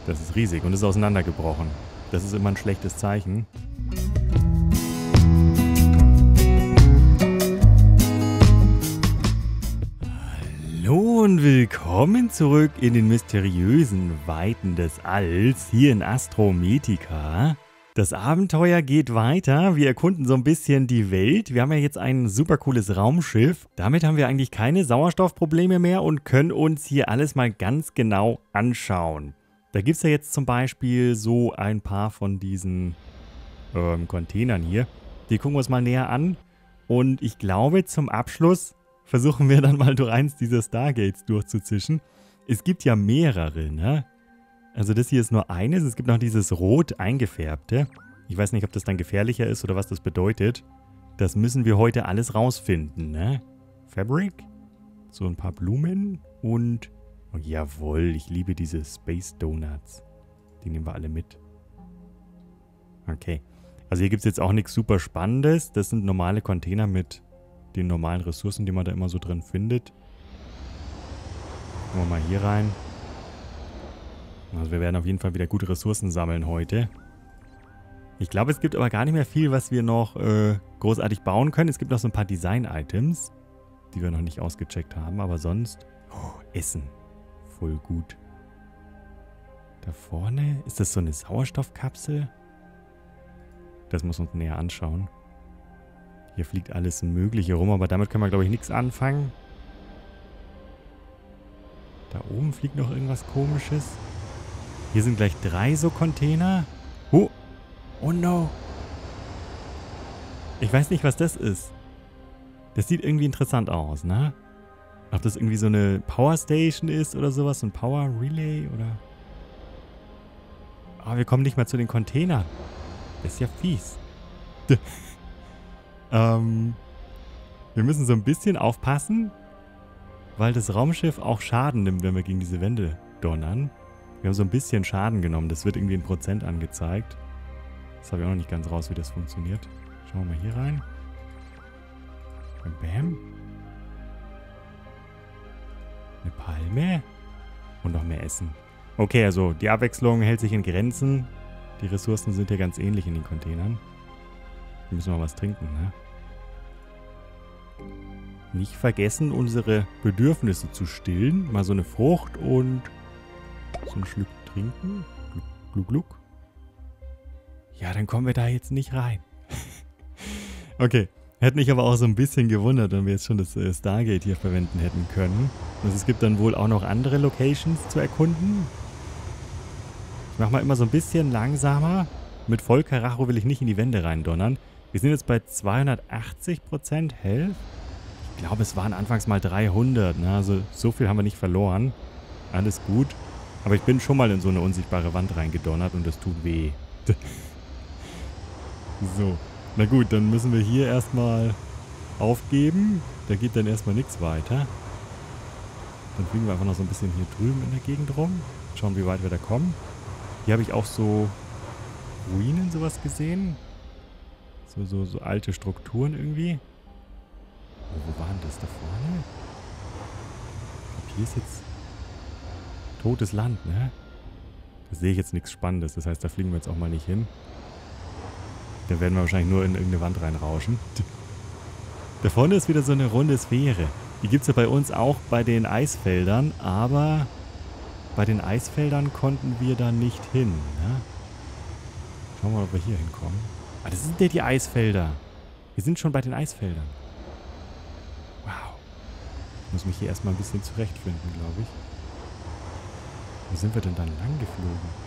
Das ist riesig und ist auseinandergebrochen. Das ist immer ein schlechtes Zeichen. Hallo und willkommen zurück in den mysteriösen Weiten des Alls, hier in Astrometica. Das Abenteuer geht weiter, wir erkunden so ein bisschen die Welt. Wir haben ja jetzt ein super cooles Raumschiff. Damit haben wir eigentlich keine Sauerstoffprobleme mehr und können uns hier alles mal ganz genau anschauen. Da gibt es ja jetzt zum Beispiel so ein paar von diesen Containern hier. Die gucken wir uns mal näher an. Und ich glaube, zum Abschluss versuchen wir dann mal durch eins dieser Stargates durchzuzischen. Es gibt ja mehrere, ne? Also das hier ist nur eines. Es gibt noch dieses rot eingefärbte. Ich weiß nicht, ob das dann gefährlicher ist oder was das bedeutet. Das müssen wir heute alles rausfinden, ne? Fabric. So ein paar Blumen. Und, oh jawohl, ich liebe diese Space Donuts. Die nehmen wir alle mit. Okay. Also hier gibt es jetzt auch nichts super Spannendes. Das sind normale Container mit den normalen Ressourcen, die man da immer so drin findet. Gucken wir mal hier rein. Also wir werden auf jeden Fall wieder gute Ressourcen sammeln heute. Ich glaube, es gibt aber gar nicht mehr viel, was wir noch großartig bauen können. Es gibt noch so ein paar Design-Items, die wir noch nicht ausgecheckt haben. Aber sonst... Oh, Essen. Voll gut. Da vorne, ist das so eine Sauerstoffkapsel? Das muss uns näher anschauen. Hier fliegt alles Mögliche rum, aber damit können wir, glaube ich, nichts anfangen. Da oben fliegt noch irgendwas Komisches. Hier sind gleich 3 so Container. Oh no. Ich weiß nicht, was das ist. Das sieht irgendwie interessant aus, ne? Ob das irgendwie so eine Power Station ist oder sowas, so ein Power Relay oder... Oh, wir kommen nicht mal zu den Containern. Das ist ja fies. Wir müssen so ein bisschen aufpassen, weil das Raumschiff auch Schaden nimmt, wenn wir gegen diese Wände donnern. Wir haben so ein bisschen Schaden genommen. Das wird irgendwie in Prozent angezeigt. Das habe ich auch noch nicht ganz raus, wie das funktioniert. Schauen wir mal hier rein. Und bam. Eine Palme. Und noch mehr Essen. Okay, also die Abwechslung hält sich in Grenzen. Die Ressourcen sind ja ganz ähnlich in den Containern. Wir müssen mal was trinken, ne? Nicht vergessen, unsere Bedürfnisse zu stillen. Mal so eine Frucht und so ein Schluck trinken. Gluck, gluck, gluck. Ja, dann kommen wir da jetzt nicht rein. Okay. Hätte mich aber auch so ein bisschen gewundert, wenn wir jetzt schon das Stargate hier verwenden hätten können. Also es gibt dann wohl auch noch andere Locations zu erkunden. Ich mache mal immer so ein bisschen langsamer. Mit Vollkaracho will ich nicht in die Wände reindonnern. Wir sind jetzt bei 280% Health. Ich glaube, es waren anfangs mal 300. Ne? Also so viel haben wir nicht verloren. Alles gut. Aber ich bin schon mal in so eine unsichtbare Wand reingedonnert und das tut weh. So. Na gut, dann müssen wir hier erstmal aufgeben. Da geht dann erstmal nichts weiter. Dann fliegen wir einfach noch so ein bisschen hier drüben in der Gegend rum. Schauen, wie weit wir da kommen. Hier habe ich auch so Ruinen sowas gesehen. So alte Strukturen irgendwie. Oh, wo war denn das da vorne? Ich glaube, hier ist jetzt totes Land, ne? Da sehe ich jetzt nichts Spannendes. Das heißt, da fliegen wir jetzt auch mal nicht hin. Da werden wir wahrscheinlich nur in irgendeine Wand reinrauschen. Da vorne ist wieder so eine runde Sphäre. Die gibt es ja bei uns auch bei den Eisfeldern, aber bei den Eisfeldern konnten wir da nicht hin. Ne? Schauen wir mal, ob wir hier hinkommen. Ah, das sind ja die Eisfelder. Wir sind schon bei den Eisfeldern. Wow. Ich muss mich hier erstmal ein bisschen zurechtfinden, glaube ich. Wo sind wir denn dann lang geflogen?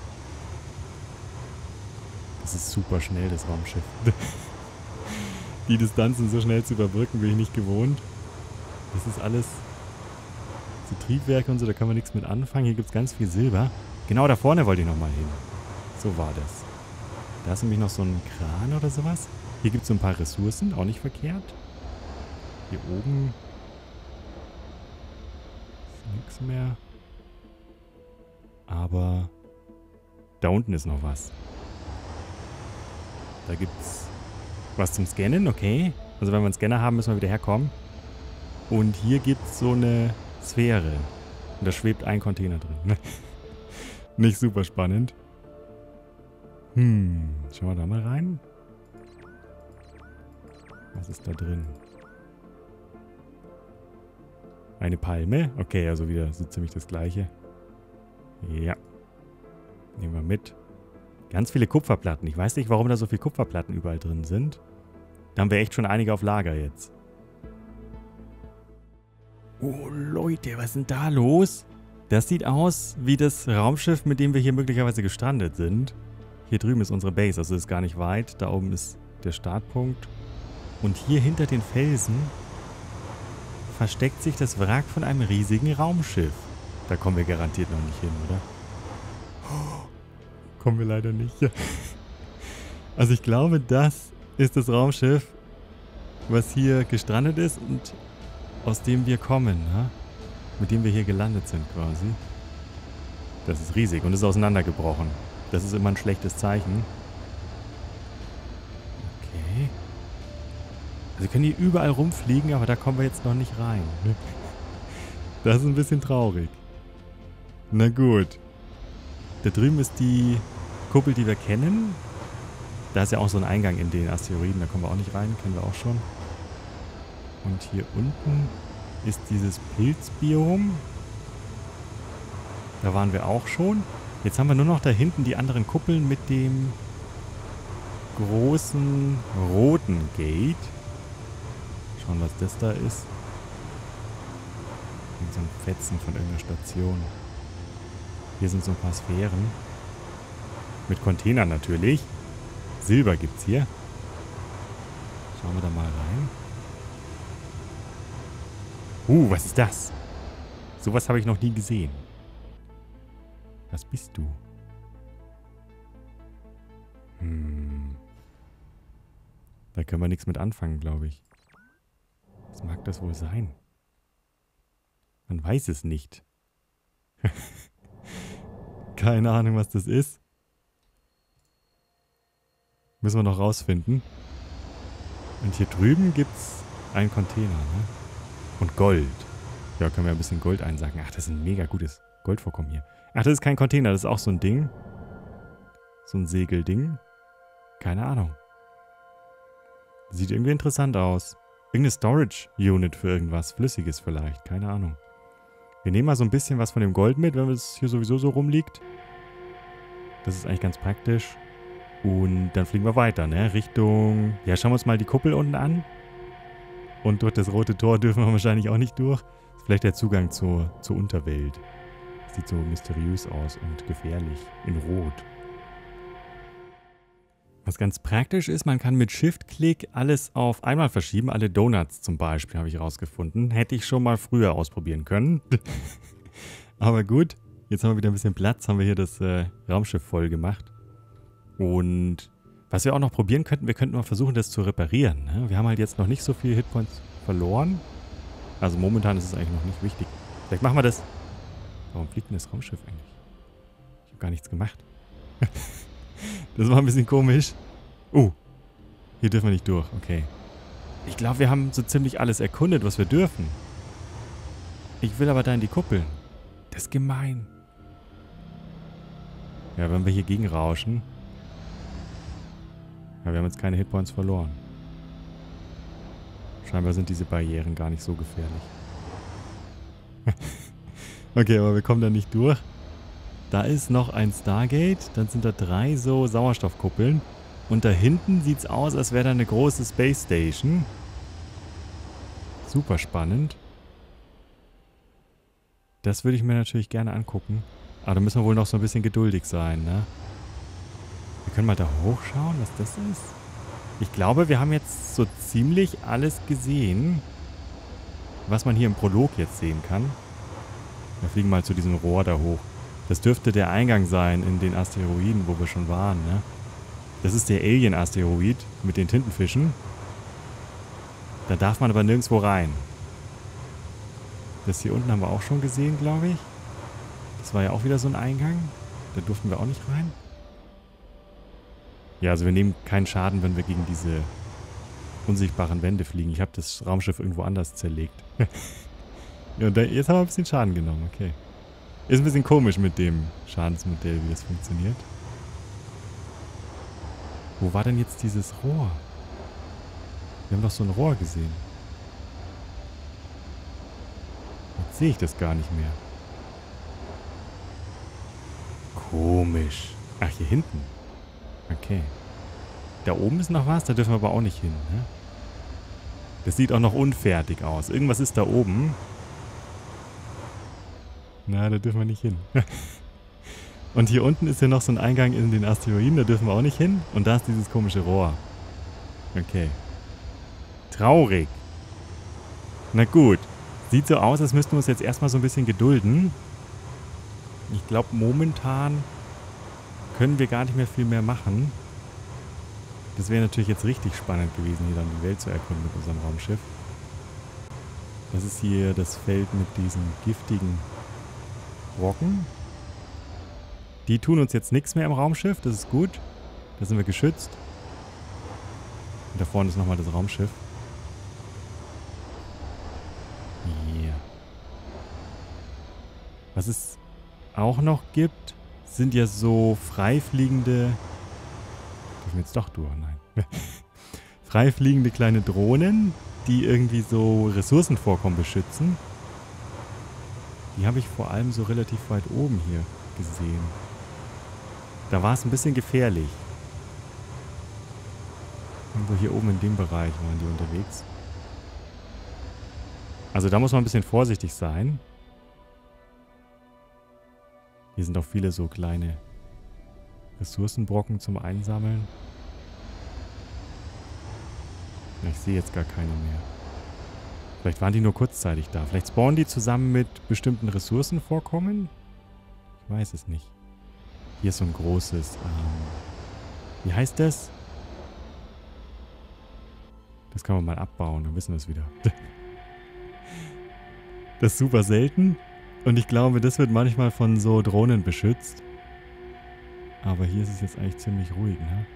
Das ist super schnell, das Raumschiff. Die Distanzen so schnell zu überbrücken, bin ich nicht gewohnt. Das ist alles so Triebwerke und so, da kann man nichts mit anfangen. Hier gibt es ganz viel Silber. Genau da vorne wollte ich nochmal hin. So war das. Da ist nämlich noch so ein Kran oder sowas. Hier gibt es so ein paar Ressourcen, auch nicht verkehrt. Hier oben ist nichts mehr. Aber da unten ist noch was. Da gibt's was zum Scannen, okay. Also wenn wir einen Scanner haben, müssen wir wieder herkommen. Und hier gibt es so eine Sphäre. Und da schwebt ein Container drin. Nicht super spannend. Schauen wir da mal rein. Was ist da drin? Eine Palme. Okay, also wieder so ziemlich das gleiche. Ja. Nehmen wir mit. Ganz viele Kupferplatten. Ich weiß nicht, warum da so viele Kupferplatten überall drin sind. Da haben wir echt schon einige auf Lager jetzt. Oh Leute, was ist denn da los? Das sieht aus wie das Raumschiff, mit dem wir hier möglicherweise gestrandet sind. Hier drüben ist unsere Base, also ist gar nicht weit. Da oben ist der Startpunkt. Und hier hinter den Felsen versteckt sich das Wrack von einem riesigen Raumschiff. Da kommen wir garantiert noch nicht hin, oder? Oh, kommen wir leider nicht. Also ich glaube, das ist das Raumschiff, was hier gestrandet ist und aus dem wir kommen, ne? Mit dem wir hier gelandet sind quasi. Das ist riesig und ist auseinandergebrochen. Das ist immer ein schlechtes Zeichen. Okay. Also können die überall rumfliegen, aber da kommen wir jetzt noch nicht rein. Das ist ein bisschen traurig. Na gut. Da drüben ist die Kuppel, die wir kennen. Da ist ja auch so ein Eingang in den Asteroiden, da kommen wir auch nicht rein, kennen wir auch schon. Und hier unten ist dieses Pilzbiom. Da waren wir auch schon. Jetzt haben wir nur noch da hinten die anderen Kuppeln mit dem großen roten Gate. Schauen, was das da ist. So ein Fetzen von irgendeiner Station. Hier sind so ein paar Sphären. Mit Containern natürlich. Silber gibt's hier. Schauen wir da mal rein. Was ist das? Sowas habe ich noch nie gesehen. Was bist du? Da können wir nichts mit anfangen, glaube ich. Was mag das wohl sein? Man weiß es nicht. Keine Ahnung, was das ist. Müssen wir noch rausfinden. Und hier drüben gibt es einen Container, ne? Und Gold. Ja, können wir ein bisschen Gold einsacken. Ach, das ist ein mega gutes Goldvorkommen hier. Ach, das ist kein Container, das ist auch so ein Ding. So ein Segelding. Keine Ahnung. Sieht irgendwie interessant aus. Irgendeine Storage Unit für irgendwas Flüssiges vielleicht. Keine Ahnung. Wir nehmen mal so ein bisschen was von dem Gold mit, wenn es hier sowieso so rumliegt. Das ist eigentlich ganz praktisch. Und dann fliegen wir weiter, ne? Richtung... Ja, schauen wir uns mal die Kuppel unten an. Und durch das rote Tor dürfen wir wahrscheinlich auch nicht durch. Das ist vielleicht der Zugang zur Unterwelt. Sieht so mysteriös aus und gefährlich. In Rot. Was ganz praktisch ist, man kann mit Shift-Klick alles auf einmal verschieben. Alle Donuts zum Beispiel habe ich rausgefunden. Hätte ich schon mal früher ausprobieren können. Aber gut, jetzt haben wir wieder ein bisschen Platz. Haben wir hier das Raumschiff voll gemacht. Und was wir auch noch probieren könnten, wir könnten mal versuchen, das zu reparieren. Ne? Wir haben halt jetzt noch nicht so viele Hitpoints verloren. Also momentan ist es eigentlich noch nicht wichtig. Vielleicht machen wir das. Warum fliegt denn das Raumschiff eigentlich? Ich habe gar nichts gemacht. Das war ein bisschen komisch. Hier dürfen wir nicht durch. Okay. Ich glaube, wir haben so ziemlich alles erkundet, was wir dürfen. Ich will aber da in die Kuppel. Das ist gemein. Ja, wenn wir hier gegenrauschen. Ja, wir haben jetzt keine Hitpoints verloren. Scheinbar sind diese Barrieren gar nicht so gefährlich. Okay, aber wir kommen da nicht durch. Da ist noch ein Stargate. Dann sind da 3 so Sauerstoffkuppeln. Und da hinten sieht es aus, als wäre da eine große Space Station. Super spannend. Das würde ich mir natürlich gerne angucken. Aber da müssen wir wohl noch so ein bisschen geduldig sein, ne? Wir können mal da hochschauen, was das ist. Ich glaube, wir haben jetzt so ziemlich alles gesehen, was man hier im Prolog jetzt sehen kann. Wir fliegen mal zu diesem Rohr da hoch. Das dürfte der Eingang sein in den Asteroiden, wo wir schon waren, ne? Das ist der Alien-Asteroid mit den Tintenfischen. Da darf man aber nirgendwo rein. Das hier unten haben wir auch schon gesehen, glaube ich. Das war ja auch wieder so ein Eingang. Da durften wir auch nicht rein. Ja, also wir nehmen keinen Schaden, wenn wir gegen diese unsichtbaren Wände fliegen. Ich habe das Raumschiff irgendwo anders zerlegt. Ja, und jetzt haben wir ein bisschen Schaden genommen, okay. Ist ein bisschen komisch mit dem Schadensmodell, wie das funktioniert. Wo war denn jetzt dieses Rohr? Wir haben doch so ein Rohr gesehen. Jetzt sehe ich das gar nicht mehr. Komisch. Ach, hier hinten. Okay. Da oben ist noch was, da dürfen wir aber auch nicht hin, ne? Das sieht auch noch unfertig aus. Irgendwas ist da oben. Na, da dürfen wir nicht hin. Und hier unten ist ja noch so ein Eingang in den Asteroiden, da dürfen wir auch nicht hin. Und da ist dieses komische Rohr. Okay. Traurig. Na gut. Sieht so aus, als müssten wir uns jetzt erstmal so ein bisschen gedulden. Ich glaube, momentan können wir gar nicht mehr viel mehr machen. Das wäre natürlich jetzt richtig spannend gewesen, hier dann die Welt zu erkunden mit unserem Raumschiff. Das ist hier das Feld mit diesen giftigen Brocken. Die tun uns jetzt nichts mehr im Raumschiff, das ist gut. Da sind wir geschützt. Und da vorne ist nochmal das Raumschiff. Yeah. Was es auch noch gibt, sind ja so freifliegende... Dürfen wir jetzt doch durch? Nein. Freifliegende kleine Drohnen, die irgendwie so Ressourcenvorkommen beschützen. Die habe ich vor allem so relativ weit oben hier gesehen. Da war es ein bisschen gefährlich. Irgendwo hier oben in dem Bereich waren die unterwegs. Also da muss man ein bisschen vorsichtig sein. Hier sind auch viele so kleine Ressourcenbrocken zum Einsammeln. Ich sehe jetzt gar keine mehr. Vielleicht waren die nur kurzzeitig da. Vielleicht spawnen die zusammen mit bestimmten Ressourcenvorkommen? Ich weiß es nicht. Hier ist so ein großes... wie heißt das? Das kann man mal abbauen, dann wissen wir es wieder. Das ist super selten. Und ich glaube, das wird manchmal von so Drohnen beschützt. Aber hier ist es jetzt eigentlich ziemlich ruhig, ne?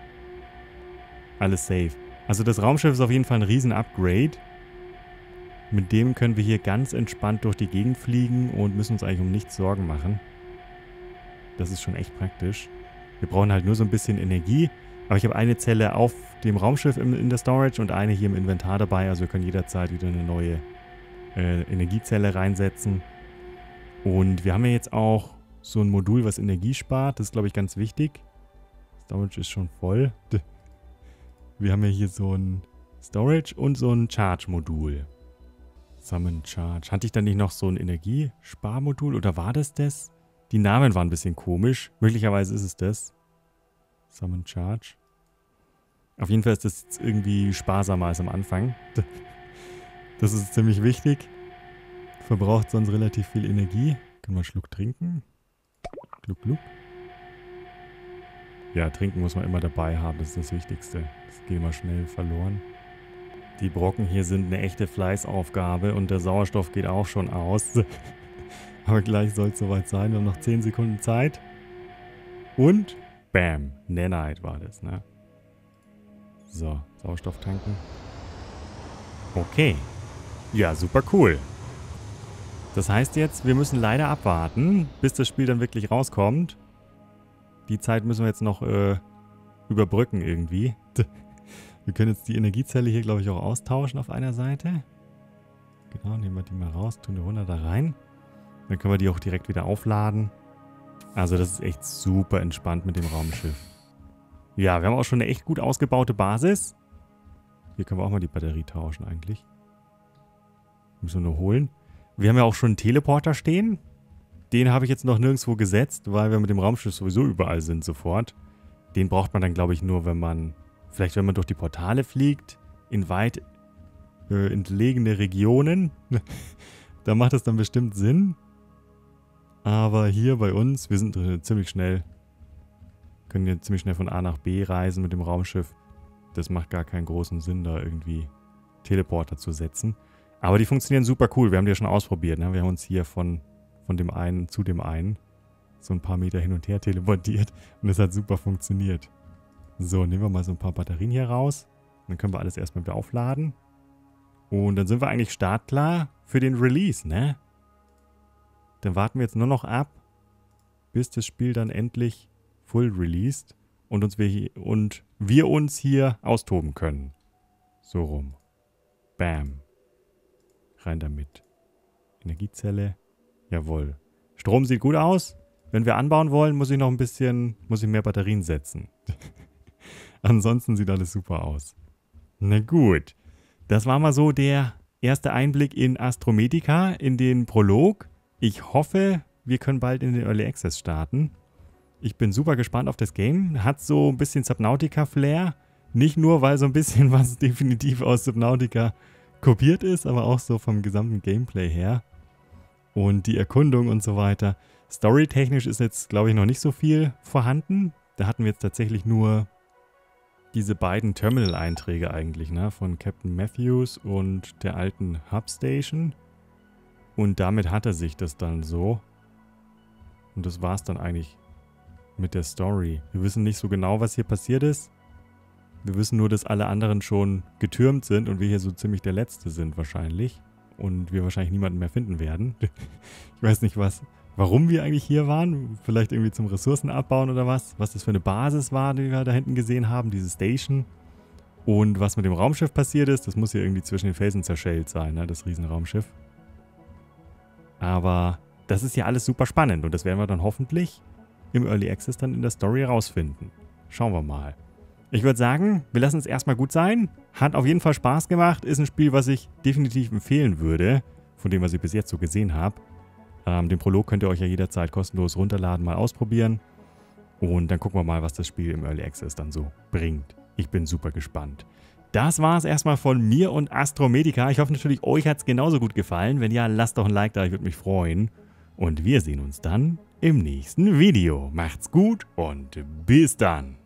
Alles safe. Also das Raumschiff ist auf jeden Fall ein Riesen-Upgrade. Mit dem können wir hier ganz entspannt durch die Gegend fliegen und müssen uns eigentlich um nichts Sorgen machen. Das ist schon echt praktisch. Wir brauchen halt nur so ein bisschen Energie. Aber ich habe eine Zelle auf dem Raumschiff in der Storage und eine hier im Inventar dabei. Also wir können jederzeit wieder eine neue Energiezelle reinsetzen. Und wir haben ja jetzt auch so ein Modul, was Energie spart. Das ist, glaube ich, ganz wichtig. Storage ist schon voll. Wir haben ja hier so ein Storage und so ein Charge-Modul. Summon Charge. Hatte ich da nicht noch so ein Energiesparmodul oder war das das? Die Namen waren ein bisschen komisch. Möglicherweise ist es das. Summon Charge. Auf jeden Fall ist das irgendwie sparsamer als am Anfang. Das ist ziemlich wichtig. Verbraucht sonst relativ viel Energie. Können wir einen Schluck trinken? Gluck, gluck. Ja, trinken muss man immer dabei haben. Das ist das Wichtigste. Das geht immer schnell verloren. Die Brocken hier sind eine echte Fleißaufgabe und der Sauerstoff geht auch schon aus. Aber gleich soll es soweit sein. Wir haben noch 10 Sekunden Zeit. Und bam, Nanite war das, ne? So, Sauerstoff tanken. Okay. Ja, super cool. Das heißt jetzt, wir müssen leider abwarten, bis das Spiel dann wirklich rauskommt. Die Zeit müssen wir jetzt noch überbrücken irgendwie. Wir können jetzt die Energiezelle hier, glaube ich, auch austauschen auf einer Seite. Genau, nehmen wir die mal raus, tun die 100 da rein. Dann können wir die auch direkt wieder aufladen. Also das ist echt super entspannt mit dem Raumschiff. Ja, wir haben auch schon eine echt gut ausgebaute Basis. Hier können wir auch mal die Batterie tauschen eigentlich. Müssen wir nur holen. Wir haben ja auch schon einen Teleporter stehen. Den habe ich jetzt noch nirgendwo gesetzt, weil wir mit dem Raumschiff sowieso überall sind sofort. Den braucht man dann, glaube ich, nur, wenn man... Vielleicht, wenn man durch die Portale fliegt, in weit entlegene Regionen. Da macht das dann bestimmt Sinn. Aber hier bei uns, wir sind ziemlich schnell... Können jetzt ziemlich schnell von A nach B reisen mit dem Raumschiff. Das macht gar keinen großen Sinn, da irgendwie Teleporter zu setzen. Aber die funktionieren super cool. Wir haben die ja schon ausprobiert. Ne? Wir haben uns hier von dem einen zu dem einen so ein paar Meter hin und her teleportiert. Und das hat super funktioniert. So, nehmen wir mal so ein paar Batterien hier raus. Dann können wir alles erstmal wieder aufladen. Und dann sind wir eigentlich startklar für den Release, ne? Dann warten wir jetzt nur noch ab, bis das Spiel dann endlich full released und wir uns hier austoben können. So rum. Bam. Rein damit. Energiezelle. Jawohl. Strom sieht gut aus. Wenn wir anbauen wollen, muss ich mehr Batterien setzen. Ansonsten sieht alles super aus. Na gut. Das war mal so der erste Einblick in Astromedica, in den Prolog. Ich hoffe, wir können bald in den Early Access starten. Ich bin super gespannt auf das Game. Hat so ein bisschen Subnautica-Flair. Nicht nur, weil so ein bisschen was definitiv aus Subnautica kopiert ist, aber auch so vom gesamten Gameplay her. Und die Erkundung und so weiter. Storytechnisch ist jetzt, glaube ich, noch nicht so viel vorhanden. Da hatten wir jetzt tatsächlich nur diese beiden Terminal-Einträge eigentlich, ne? Von Captain Matthews und der alten Hubstation. Und damit hatte sich das dann so. Und das war es dann eigentlich mit der Story. Wir wissen nicht so genau, was hier passiert ist. Wir wissen nur, dass alle anderen schon getürmt sind und wir hier so ziemlich der Letzte sind wahrscheinlich. Und wir wahrscheinlich niemanden mehr finden werden. Ich weiß nicht, warum wir eigentlich hier waren. Vielleicht irgendwie zum Ressourcen abbauen oder was. Was das für eine Basis war, die wir da hinten gesehen haben, diese Station. Und was mit dem Raumschiff passiert ist, das muss hier irgendwie zwischen den Felsen zerschellt sein, ne? Das Riesenraumschiff. Aber das ist ja alles super spannend und das werden wir dann hoffentlich im Early Access dann in der Story rausfinden. Schauen wir mal. Ich würde sagen, wir lassen es erstmal gut sein. Hat auf jeden Fall Spaß gemacht. Ist ein Spiel, was ich definitiv empfehlen würde, von dem, was ich bis jetzt so gesehen habe. Den Prolog könnt ihr euch ja jederzeit kostenlos runterladen, mal ausprobieren. Und dann gucken wir mal, was das Spiel im Early Access dann so bringt. Ich bin super gespannt. Das war es erstmal von mir und Astromedica. Ich hoffe natürlich, euch hat es genauso gut gefallen. Wenn ja, lasst doch ein Like da, ich würde mich freuen. Und wir sehen uns dann im nächsten Video. Macht's gut und bis dann.